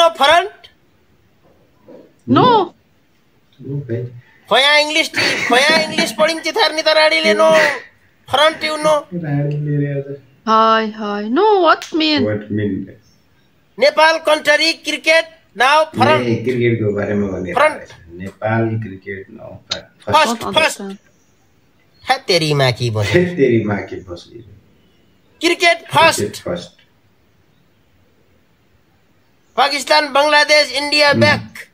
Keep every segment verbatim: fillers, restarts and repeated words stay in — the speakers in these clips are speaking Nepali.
know front? No. Khoya English, khoya English पढ़िङ चिथार्नी त राडीले no front you know. Hi, hi. No, what mean? What mean? Nepal country cricket now front. नहीं क्रिकेट को बारे में बने Front. Nepal cricket now First, Don't first. understand. है तेरी माँ की बोल. तेरी माँ की बसली. Cricket first. First. Pakistan, Bangladesh, India back.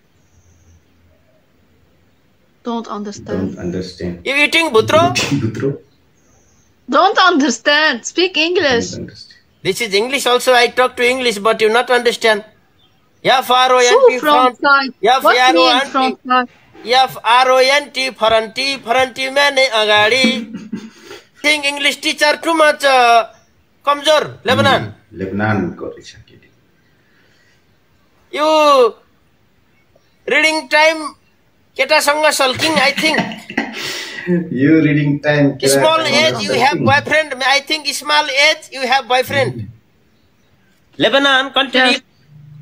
Don't understand. Don't understand. You eating butro? Butro. Don't understand. Speak English. Don't understand. This is English also. I talk to English, but you not understand. Ya faro Two yanti front front. side. Ya What faro mean anti. front side? Ya faro yanti faranti faranti मैंने अगाड़ी. Think English teacher too much uh, कमजोर. Lebanon. Lebanon को रिचा की. You reading time केटा संग sulking I think. You reading time. Small age you have boyfriend. I think small age you have boyfriend. Lebanon country. Yes.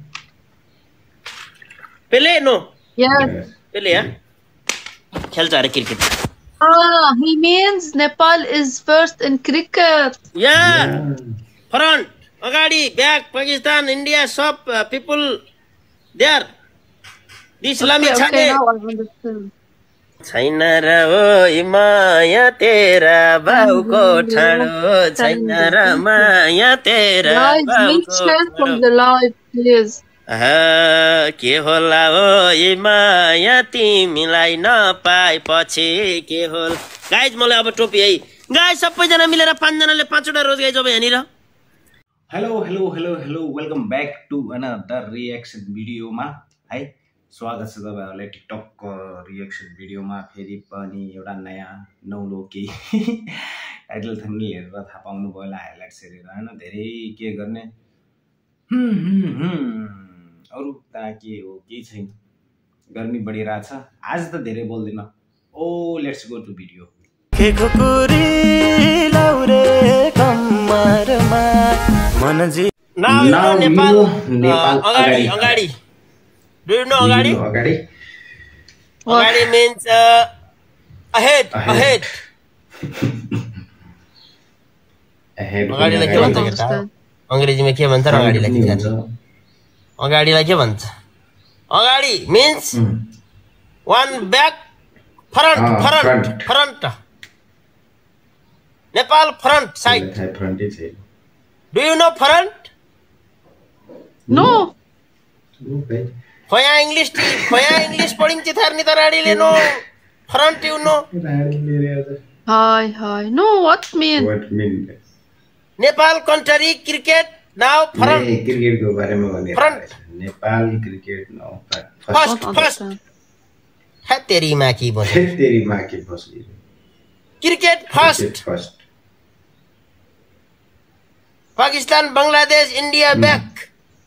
Pele no. Yes. Pele ya. खेल्छ अरे cricket. Ah, he means Nepal is first in cricket. Yeah. Front, अगाडि, back, Pakistan, India, सब uh, people there. This Islamic Okay, okay, छाने. now I understand. छैन र ओ माया तेरा बाउको ठाडो छैन र माया तेरा Guys, make बाउको share from ठाडो. the live, please. आहा, के होला हो यी माया तिमीलाई नपाएपछि के होल. गाइज मलाई अब टोपी है. गाइज सबैजना मिलेर पाँचजनाले पाँचवटा रोज गाइज अब यहाँनिर. Hello hello hello hello welcome back to another reaction भिडियोमा है. स्वागत छ तपाईँहरूलाई टिकटकको रिएक्सन भिडियोमा फेरि पनि एउटा नयाँ नौलो केही टाइटल थम्बनेल हेरेर थाहा पाउनु भयो होला. हाइलाइट्स हेरेर होइन धेरै के गर्ने अरू त के हो केही छैन. गर्मी बढिरहेछ. आज त धेरै बोल्दिनँ. Oh let's go to video. Now you know Nepal. अगाडि अगाडि. Do you know अगाडि? अगाडि. अगाडि means uh, ahead ahead. Ahead. अगाडिलाई के Don't भन्छ केटा? understand. अंग्रेजीमा के भन्छ र अगाडिलाई के भन्छ? अगाडिलाई के भन्छ? अगाडि means one back front Ah, front front. front. Nepal front side. Front is it. Do you know front? No. Okay. खोया इंग्लिश खोया इंग्लिश पढिङ चिथार्नी त राडीले no front you know. Hi, hi. No, what mean? What mean? Nepal country cricket now front. नहीं क्रिकेट को बारे में बने. Front. Nepal cricket now First Don't first. understand. है तेरी माँ की बोल. तेरी माँ की बसली. Cricket first. First. Pakistan, Bangladesh, India back.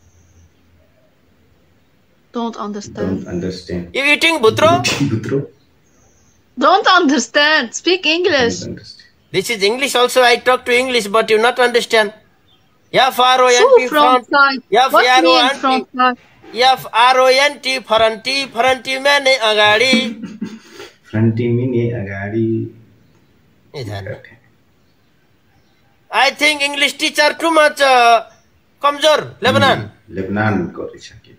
Don't understand. Don't understand. You eating butro? Butro. Don't understand. Speak English. Don't understand. This is English also. I talk to English, but you not understand. Ya faro Two yanti front front. side. Ya What faro mean anti. front side? Ya faro yanti faranti faranti मैंने अगाडि. Fronti mini अगाडि. इधर. I think English teacher too much uh, कमजोर. Lebanon. Lebanon को रिचा की.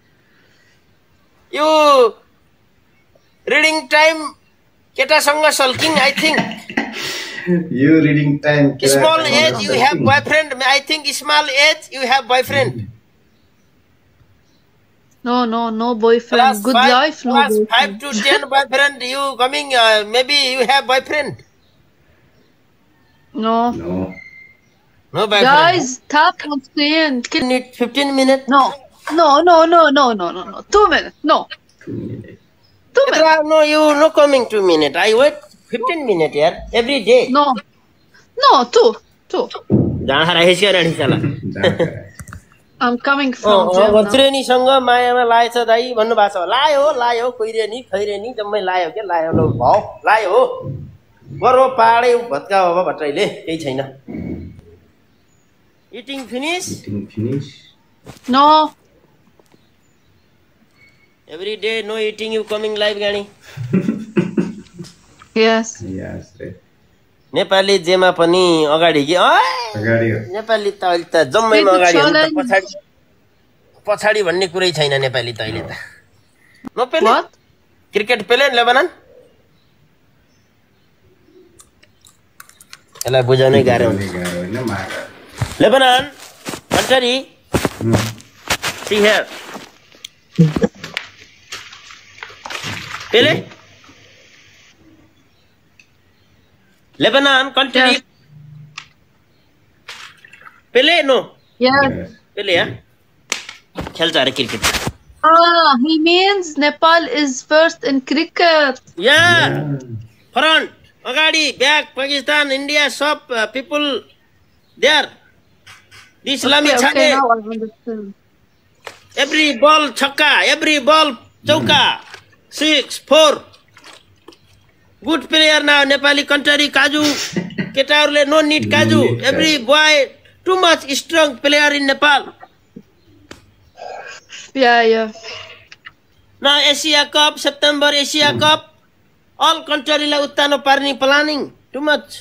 You reading time केटा संग sulking I think. You reading time. Small age you have boyfriend. I think small age you have boyfriend. No, no, no boyfriend. Class Good five, life, no class boyfriend. five to ten boyfriend. You coming? Uh, maybe you have boyfriend. No. No. No boyfriend. Guys, tap on screen. You need fifteen minutes. No. No, no, no, no, no, no, no. Two minutes. No. Two minutes. Two minutes. Petra, no, you no coming two minutes. I wait fifteen minutes here every day. No. No, two. Two. जहाँ राखेछ रानी चला. I'm coming from अँ jail now. बच्रेनीसँग मायामा लाएछ दाइ भन्नु भएको छ. लायो लायो खोइरेनी खैरेनी जम्मै लायो के लायो लो भाउ लायो हो. बरो पाडे भत्का हो भट्टैले केही छैन. Eating finish? Eating finish. No. Every day, no eating, you coming live, Gani. Yes. Yes, right. Nepali जेमा पनि अगाडि कि अगाडि हो। नेपाली त अहिले त जम्मैमा अगाडि हो नि त पछाडि पछाडि भन्ने कुरै छैन नेपाली त अहिले त no Pele cricket Pele Lebanon यसलाई बुझाउनै गाह्रो हुन्छ Lebanon country see here Pele Lebanon country. Yes. Pele no. Yes. Pele yeah. खेल्छ अरे cricket. Ah, he means Nepal is first in cricket. Yeah. Front, अगाडि, back, Pakistan, India, सब uh, people there. This Islamic okay, okay, okay, now I understand. Every ball छक्का, every ball चौका. Six, four. Good player now, Nepali country, Kaju. Ketarule, no need Kaju. Every boy, too much strong player in Nepal. Yeah, yeah. Now Asia Cup, September Asia mm. Cup. All country la uttano parni planning. Too much.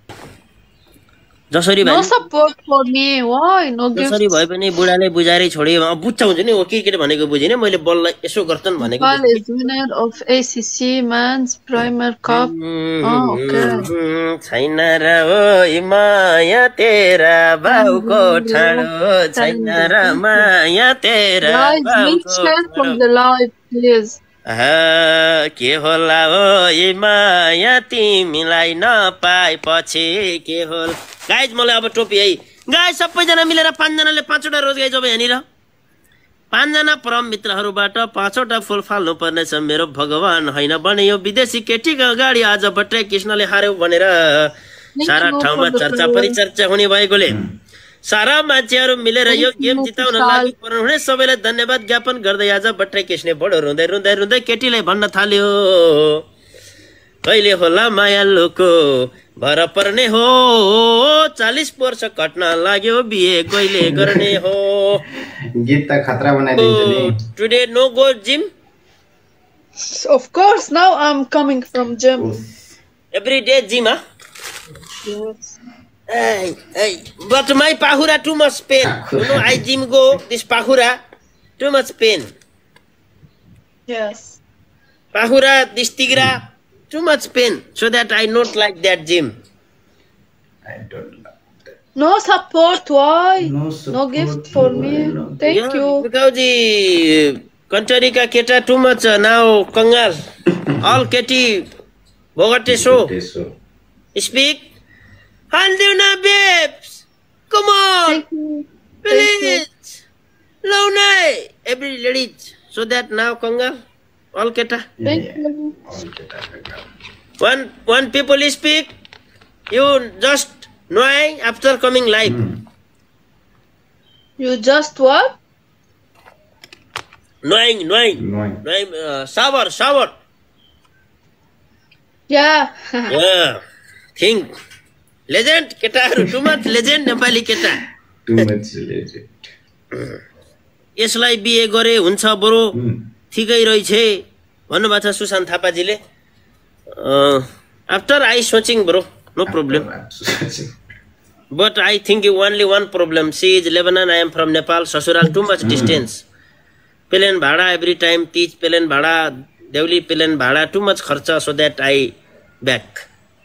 जसरी No support for me. Why? No gift. जसरी भए पनि बुढाले बुझारै छोडे बुझ्छ हुन्छ नि हो क्रिकेट भनेको बुझिने मैले बललाई यसो गर्छन् भनेको Nepal is winner of A C C Men's Premier Cup. Oh, okay. छैन र ओ माया तेरा बाउको ठाडो छैन र माया तेरा Guys, share from the live, please. के होला ओ माया तिमीलाई नपाएपछि के होला गाइज मलाई अब टोपी है गाइज सबैजना मिलेर पाँचजनाले पाँचवटा रोज गाइज अब यहाँनिर पाँचजना परम मित्रहरूबाट पाँचवटा फुल फाल्नु पर्नेछ मेरो भगवान होइन भने यो विदेशी केटीको अगाडि आज भट्टराई कृष्णले हार्यो भनेर सारा ठाउँमा चर्चा परिचर्चा हुने भएकोले सारा मान्छेहरू मिलेर यो गेम जिताउन लागि पर्नु हुने सबैलाई धन्यवाद ज्ञापन गर्दै आज भट्टराई कृष्णले बडो रुँदै रुँदै रुँदै केटीलाई भन्न थाल्यो कहिले होला मायालुको भर पर्ने हो चालीस वर्ष कट्न लाग्यो बिहे कहिले गर्ने हो गीत त खतरा बनाइदिन्छ नि today no go gym Of course, now I'm coming from gym. Every day gym, huh? Yes. Hey, hey, but my pahura too much pain. You know, I gym go, this pahura, too much pain. Yes. Pahura, this tigra, too much pain. So that I not like that gym. I don't like that. No support, why? No No support, gift for me. no. Thank Yeah, you. because the country ka keta too much uh, now, Kangal. All keti, Bogate show. Okay, so Speak. Handuna babes. Come on. Thank you. Please. Lone. Every lady. So that now, Kangal. All keta. Thank yeah. you. All get out. One, one people speak. You just knowing after coming live. Hmm. You just what? Knowing, knowing. Knowing. Knowing. Uh, shower, shower. Yeah. Yeah. Think. Legend. Keta. Too much legend. Nepali keta. Too much legend. यसलाई बिहे गरे हुन्छ बरु Hmm. ठिकै रहेछ भन्नुभएको छ सुशान्त थापाजीले आफ्टर आई सोचिङ bro no problem but I think only one problem see is Lebanon I am from Nepal ससुराल टू मच डिस्टेंस प्लेन भाडा एभ्री टाइम तीज प्लेन भाडा देउली प्लेन भाडा टू मच खर्च so that I back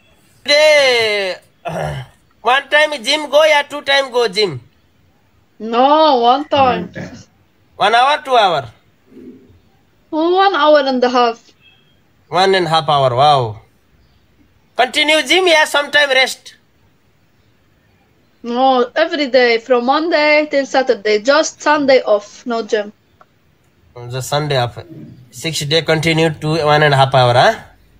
one time gym go या two time go gym No, one time. One hour two hour Oh, one hour and a half. One and a half hour, wow. Continue gym, yeah, sometime rest. No, every day from Monday till Saturday. Just Sunday off, no gym. The Sunday off. Six day continue to one and a half hour, huh?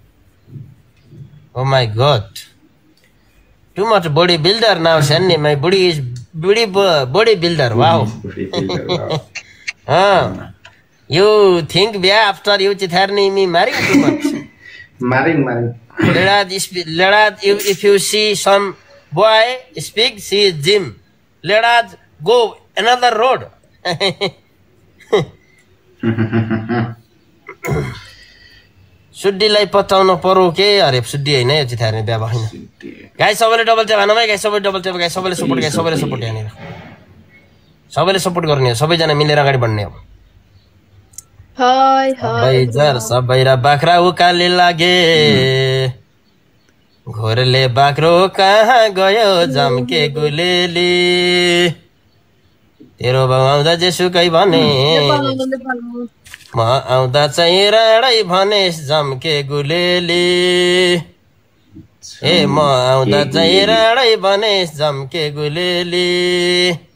Oh my God. Too much bodybuilder now, Sandy. My body is body bodybuilder, wow. Wow. Ah. You think yeah, after you chitharni me marrying too much? Marrying, marrying. Lerad, Lerad, if, if you see some boy speak, see gym. Lerad, go another road. सुड्डीलाई पचाउन पर्यो के अरे सुड्डी होइन यो चित हार्ने बिहा भएन गाई सबैले डबल ट्याप हान्नु भाइ गाई सबैले डबल ट्याप गाई सबैले सपोर्ट गाई सबैले सपोर्ट यहाँनिर सबैले सपोर्ट गर्ने हो सबैजना मिलेर अगाडि बढ्ने हो हाय हाय जर सबै र बाख्रा उकाली लागे घोरले बाख्रो कहाँ गयो जम्के गुलेली तेरो बाउ आउँदा जेसुकै भने म आउँदा चाहिँ राडै भनेस् जम्के गुलेली ए म आउँदा चाहिँ राडै भनेस् जम्के गुलेली